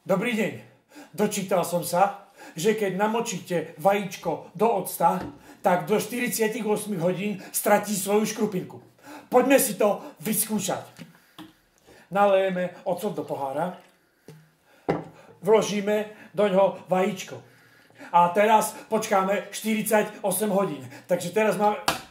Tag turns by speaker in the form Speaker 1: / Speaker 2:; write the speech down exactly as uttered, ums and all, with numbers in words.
Speaker 1: Dobrý deň. Dočítal som sa, že keď namočíte vajíčko do octa, tak do štyridsaťosem hodín stratí svoju škrupinku. Poďme si to vyskúšať. Nalejeme ocot do pohára, vložíme do ňoho vajíčko. A teraz počkáme štyridsaťosem hodín. Takže teraz máme